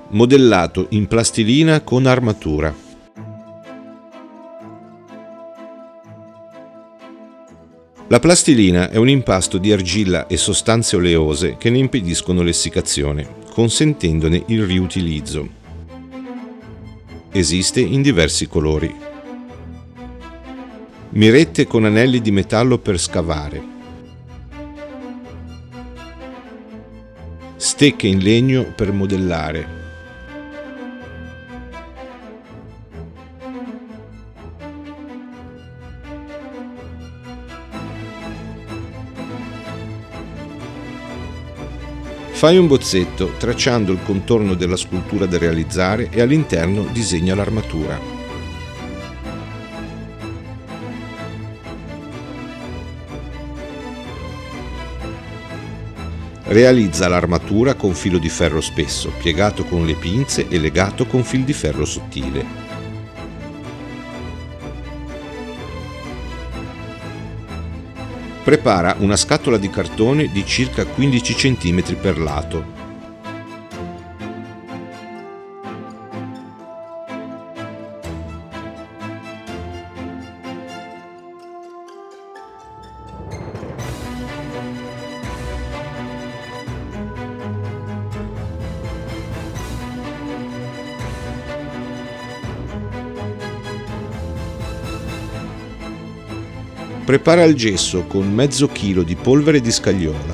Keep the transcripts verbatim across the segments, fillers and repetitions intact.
Modellato in plastilina con armatura. La plastilina è un impasto di argilla e sostanze oleose che ne impediscono l'essiccazione, consentendone il riutilizzo. Esiste in diversi colori. Mirette con anelli di metallo per scavare. Stecche in legno per modellare. Fai un bozzetto tracciando il contorno della scultura da realizzare e all'interno disegna l'armatura. Realizza l'armatura con filo di ferro spesso, piegato con le pinze e legato con fil di ferro sottile. Prepara una scatola di cartone di circa quindici centimetri per lato. Prepara il gesso con mezzo chilo di polvere di scagliola.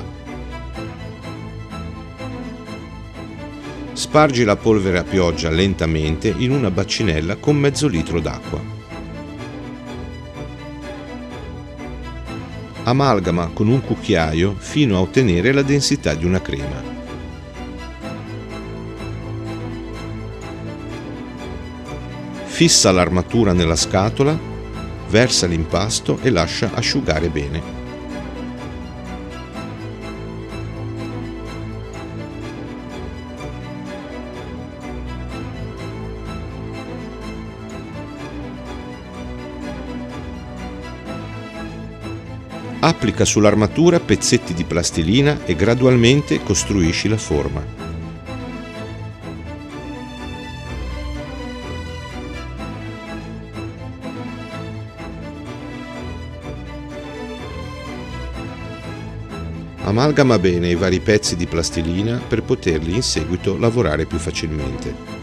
Spargi la polvere a pioggia lentamente in una bacinella con mezzo litro d'acqua. Amalgama con un cucchiaio fino a ottenere la densità di una crema. Fissa l'armatura nella scatola. Versa l'impasto e lascia asciugare bene. Applica sull'armatura pezzetti di plastilina e gradualmente costruisci la forma. Amalgama bene i vari pezzi di plastilina per poterli in seguito lavorare più facilmente.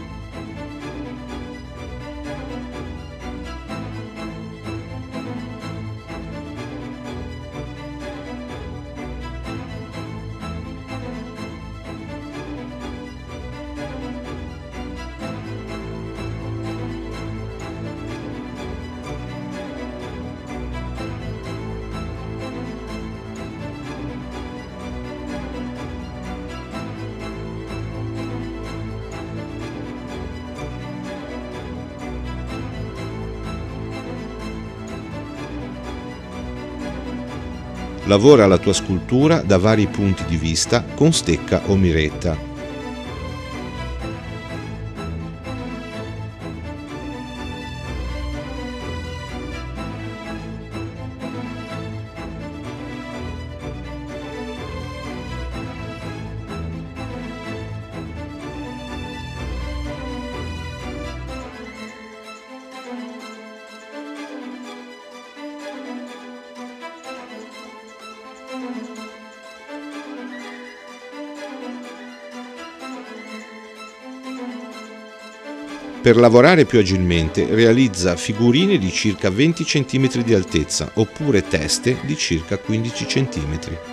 Lavora la tua scultura da vari punti di vista con stecca o miretta. Per lavorare più agilmente realizza figurine di circa venti centimetri di altezza oppure teste di circa quindici centimetri.